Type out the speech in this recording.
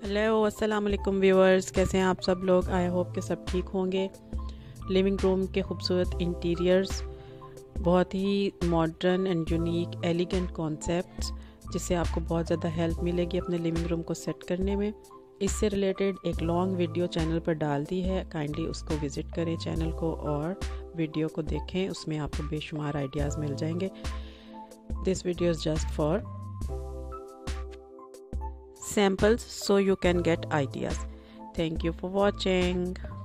Hello अस्सलाम वालेकुम viewers, कैसे हैं आप सब लोग। आई होप कि सब ठीक होंगे। लिविंग रूम के खूबसूरत इंटीरियर्स, बहुत ही modern and unique elegant concepts, जिससे आपको बहुत ज़्यादा हेल्प मिलेगी अपने लिविंग रूम को सेट करने में। इससे रिलेटेड एक लॉन्ग वीडियो चैनल पर डाल दी है, काइंडली उसको विज़िट करें चैनल को और वीडियो को देखें, उसमें आपको बेशुमार आइडियाज़ मिल जाएंगे। This video is just for samples so you can get ideas. Thank you for watching.